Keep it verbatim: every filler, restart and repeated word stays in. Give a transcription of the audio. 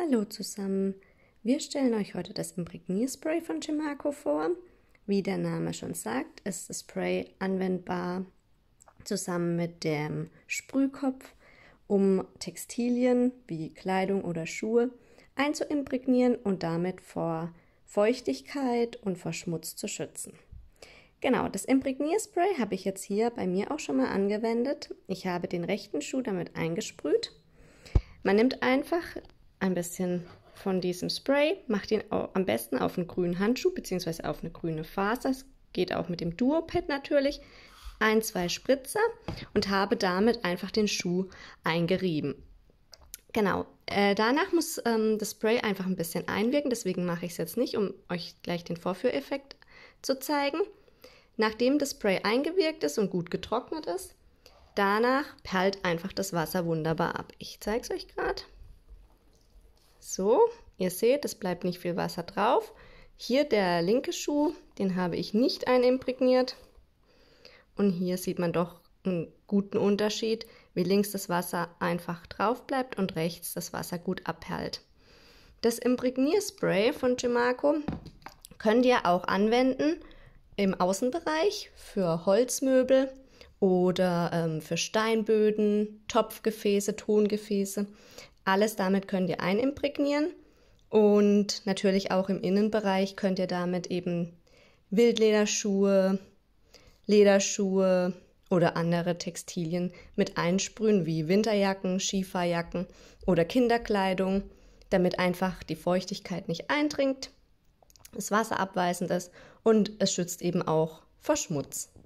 Hallo zusammen, wir stellen euch heute das Imprägnierspray von Gemarco vor. Wie der Name schon sagt, ist das Spray anwendbar zusammen mit dem Sprühkopf, um Textilien wie Kleidung oder Schuhe einzuimprägnieren und damit vor Feuchtigkeit und vor Schmutz zu schützen. Genau, das Imprägnierspray habe ich jetzt hier bei mir auch schon mal angewendet. Ich habe den rechten Schuh damit eingesprüht. Man nimmt einfach ein bisschen von diesem Spray, macht ihn am besten auf einen grünen Handschuh bzw. auf eine grüne Faser. Das geht auch mit dem Duo-Pad natürlich. Ein, zwei Spritzer und habe damit einfach den Schuh eingerieben. Genau, äh, danach muss ähm, das Spray einfach ein bisschen einwirken, deswegen mache ich es jetzt nicht, um euch gleich den Vorführeffekt zu zeigen. Nachdem das Spray eingewirkt ist und gut getrocknet ist, danach perlt einfach das Wasser wunderbar ab. Ich zeige es euch gerade. So, ihr seht, es bleibt nicht viel Wasser drauf. Hier der linke Schuh, den habe ich nicht einimprägniert. Und hier sieht man doch einen guten Unterschied, wie links das Wasser einfach drauf bleibt und rechts das Wasser gut abperlt. Das Imprägnierspray von Gemarco könnt ihr auch anwenden im Außenbereich für Holzmöbel oder ähm, für Steinböden, Topfgefäße, Tongefäße. Alles damit könnt ihr einimprägnieren und natürlich auch im Innenbereich könnt ihr damit eben Wildlederschuhe, Lederschuhe oder andere Textilien mit einsprühen, wie Winterjacken, Skifahrjacken oder Kinderkleidung, damit einfach die Feuchtigkeit nicht eindringt, das Wasser abweisend ist und es schützt eben auch vor Schmutz.